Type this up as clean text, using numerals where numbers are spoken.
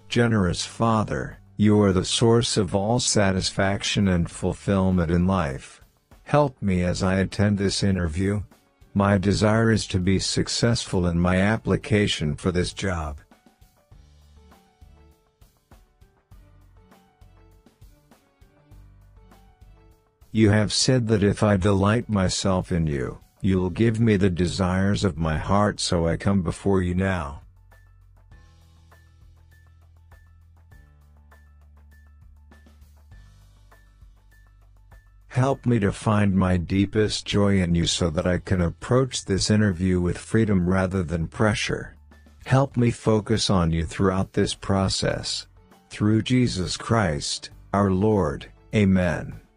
Generous Father, you are the source of all satisfaction and fulfillment in life. Help me as I attend this interview. My desire is to be successful in my application for this job. You have said that if I delight myself in you, you'll give me the desires of my heart, so I come before you now. Help me to find my deepest joy in you so that I can approach this interview with freedom rather than pressure. Help me focus on you throughout this process. Through Jesus Christ, our Lord, Amen.